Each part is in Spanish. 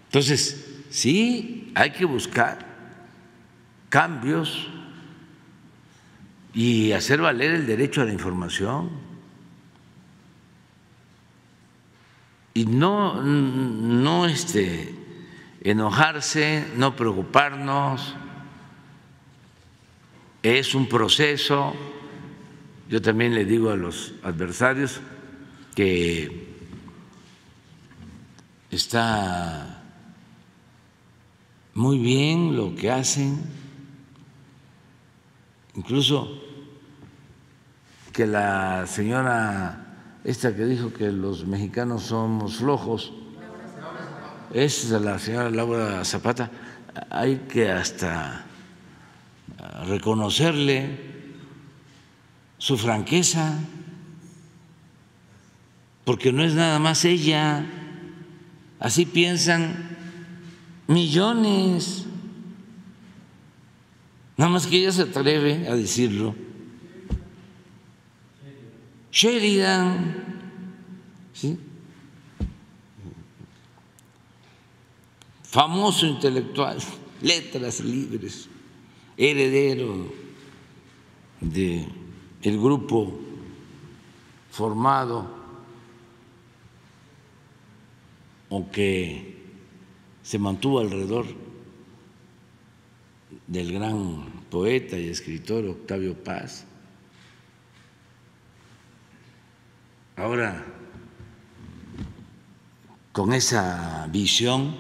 Entonces, sí, hay que buscar cambios y hacer valer el derecho a la información y no enojarse, no preocuparnos. Es un proceso. Yo también le digo a los adversarios que está muy bien lo que hacen, incluso que la señora esta que dijo que los mexicanos somos flojos, es la señora Laura Zapata, hay que hasta reconocerle su franqueza, porque no es nada más ella, así piensan millones, nada más que ella se atreve a decirlo. Sheridan, ¿sí?, famoso intelectual, letras libres, heredero del grupo formado o que se mantuvo alrededor del gran poeta y escritor Octavio Paz. Ahora, con esa visión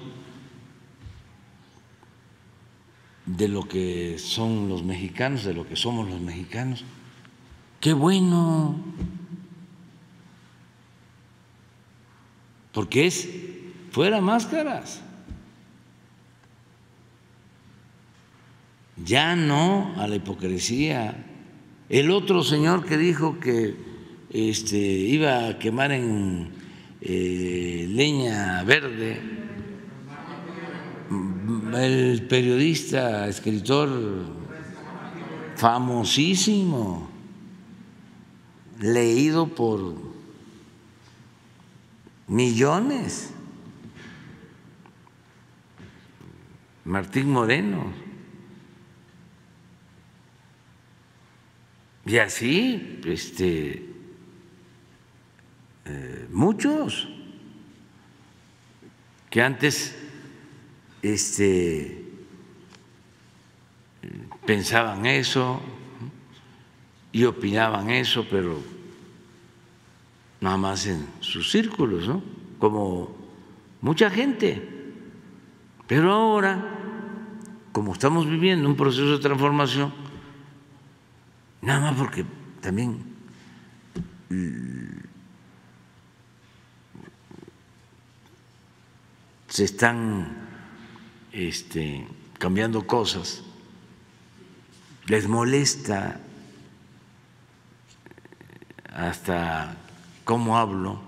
de lo que son los mexicanos, de lo que somos los mexicanos, qué bueno, porque es fuera máscaras, ya no a la hipocresía. El otro señor que dijo que iba a quemar en leña verde, el periodista, escritor famosísimo, leído por millones, Martín Moreno, y así muchos que antes pensaban eso y opinaban eso, pero nada más en sus círculos, ¿no? Como mucha gente. Pero ahora, como estamos viviendo un proceso de transformación, nada más porque también se están cambiando cosas, les molesta hasta cómo hablo,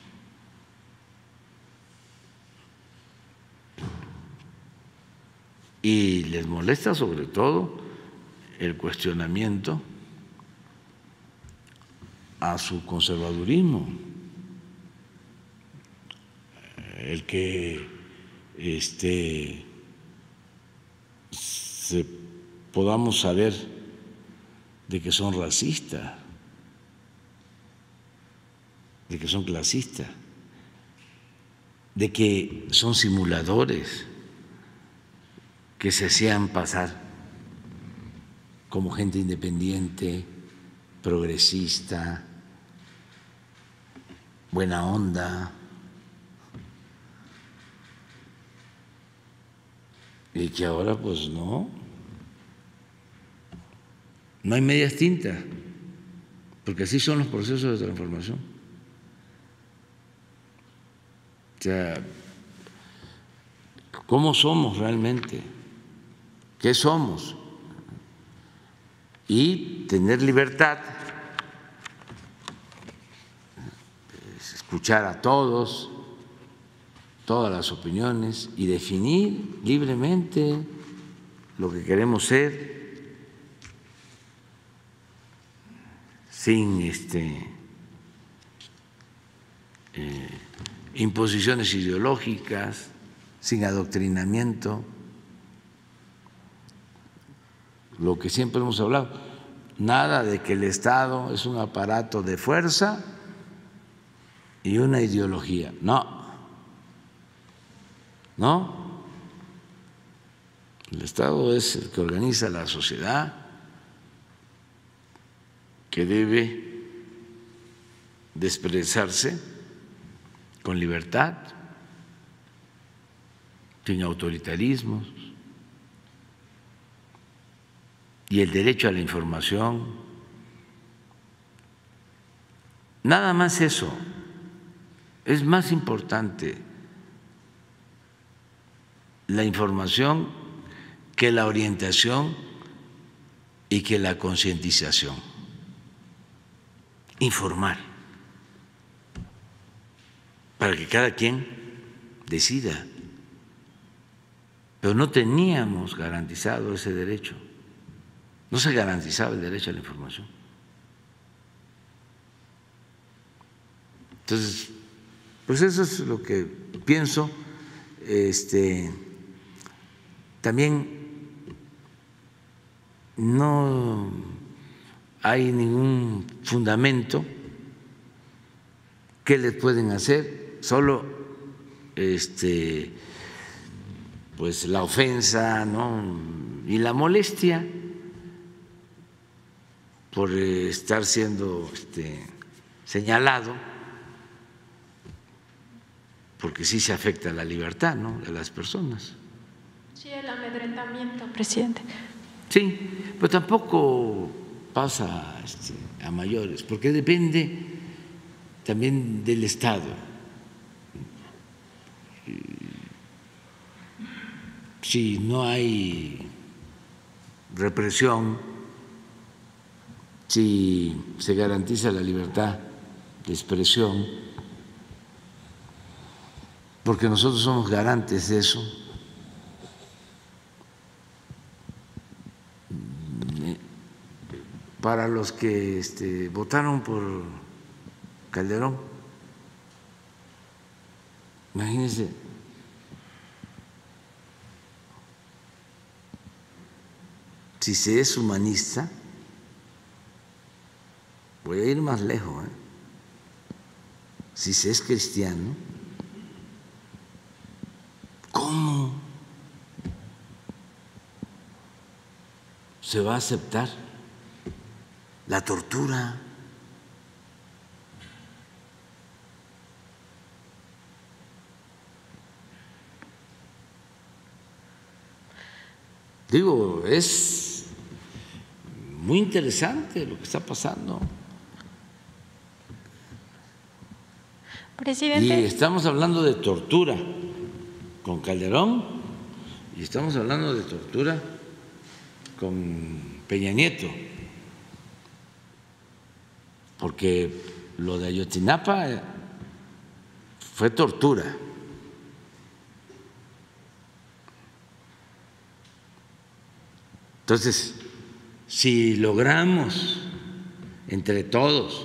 y les molesta sobre todo el cuestionamiento a su conservadurismo, el que podamos saber de que son racistas, de que son clasistas, de que son simuladores, que se hacían pasar como gente independiente, progresista, buena onda, y que ahora pues no hay medias tintas, porque así son los procesos de transformación. O sea, ¿cómo somos realmente? ¿Qué somos? Y tener libertad, escuchar a todos, todas las opiniones y definir libremente lo que queremos ser, sin imposiciones ideológicas, sin adoctrinamiento, lo que siempre hemos hablado, nada de que el Estado es un aparato de fuerza y una ideología, no, no, el Estado es el que organiza la sociedad, que debe de expresarse con libertad, sin autoritarismos, y el derecho a la información. Nada más eso, es más importante la información que la orientación y que la concientización. Informar para que cada quien decida, pero no teníamos garantizado ese derecho. No se garantizaba el derecho a la información. Entonces, pues eso es lo que pienso. También no hay ningún fundamento. ¿Qué les pueden hacer? Solo pues la ofensa, ¿no? Y la molestia por estar siendo señalado, porque sí se afecta la libertad, ¿no?, de las personas. Sí, el amedrentamiento, presidente. Sí, pero tampoco pasa a mayores, porque depende también del Estado. Si no hay represión, si se garantiza la libertad de expresión, porque nosotros somos garantes de eso, para los que votaron por Calderón, imagínense, si se es humanista, voy a ir más lejos, si se es cristiano, ¿cómo se va a aceptar la tortura? Digo, es muy interesante lo que está pasando. Presidente. Y estamos hablando de tortura con Calderón y estamos hablando de tortura con Peña Nieto, porque lo de Ayotzinapa fue tortura. Entonces, si logramos entre todos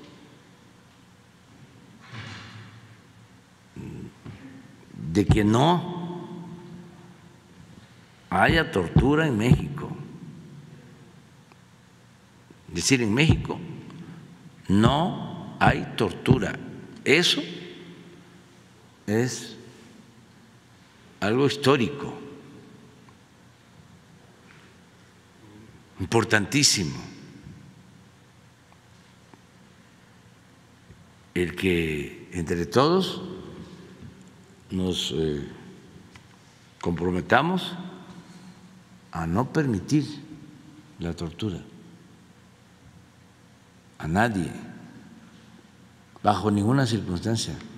de que no haya tortura en México, es decir, en México no hay tortura, eso es algo histórico, importantísimo, el que entre todos nos comprometamos a no permitir la tortura a nadie, bajo ninguna circunstancia.